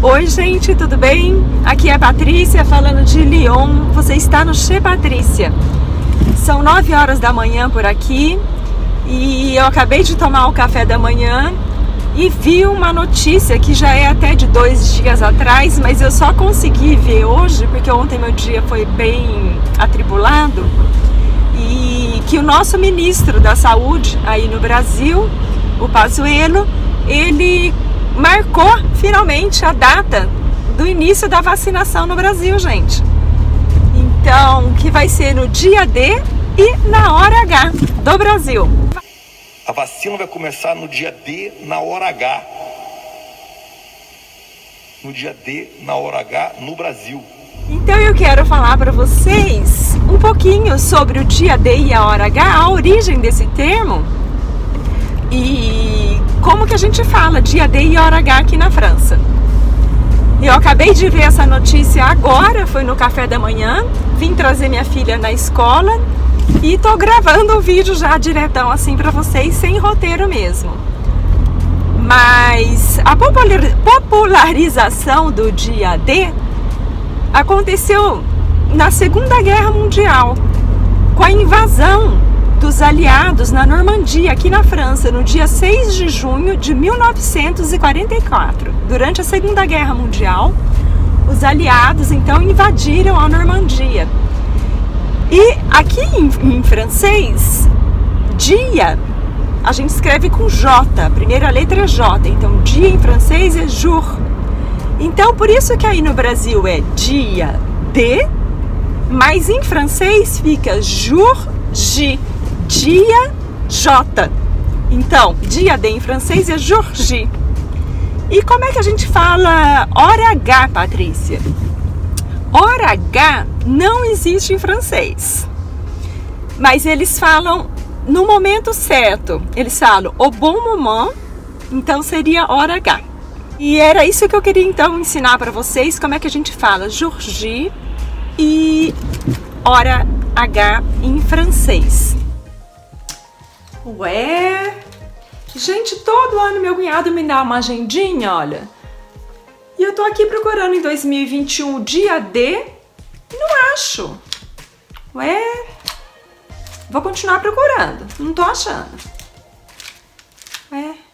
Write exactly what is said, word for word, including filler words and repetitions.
Oi gente, tudo bem? Aqui é a Patrícia falando de Lyon. Você está no Chez Patrícia. São nove horas da manhã por aqui e eu acabei de tomar o café da manhã e vi uma notícia que já é até de dois dias atrás, mas eu só consegui ver hoje porque ontem meu dia foi bem atribulado, e que o nosso ministro da Saúde aí no Brasil, o Pazuello, ele marcou finalmente a data do início da vacinação no Brasil, gente. Então, que vai ser no dia D e na hora H do Brasil. A vacina vai começar no dia D, na hora H. No dia D, na hora H, no Brasil. Então eu quero falar para vocês um pouquinho sobre o dia D e a hora H, a origem desse termo e como que a gente fala dia D e hora H aqui na França. Eu acabei de ver essa notícia agora, foi no café da manhã, vim trazer minha filha na escola e tô gravando o vídeo já diretão assim para vocês, sem roteiro mesmo. Mas a popularização do dia D aconteceu na Segunda Guerra Mundial, com a invasão dos aliados na Normandia, aqui na França, no dia seis de junho de mil novecentos e quarenta e quatro. Durante a Segunda Guerra Mundial, os aliados então invadiram a Normandia. E aqui em, em francês, dia, a gente escreve com J, a primeira letra é J, então dia em francês é jour. Então por isso que aí no Brasil é dia D, mas em francês fica jour J. Dia J. Então, dia D em francês é jour J. E como é que a gente fala hora H, Patrícia? Hora H não existe em francês. Mas eles falam no momento certo. Eles falam au bon moment, então seria hora H. E era isso que eu queria então ensinar para vocês, como é que a gente fala jour J e hora H em francês. Ué, gente, todo ano meu cunhado me dá uma agendinha, olha. E eu tô aqui procurando em dois mil e vinte e um o dia D e não acho. Ué, vou continuar procurando, não tô achando. Ué.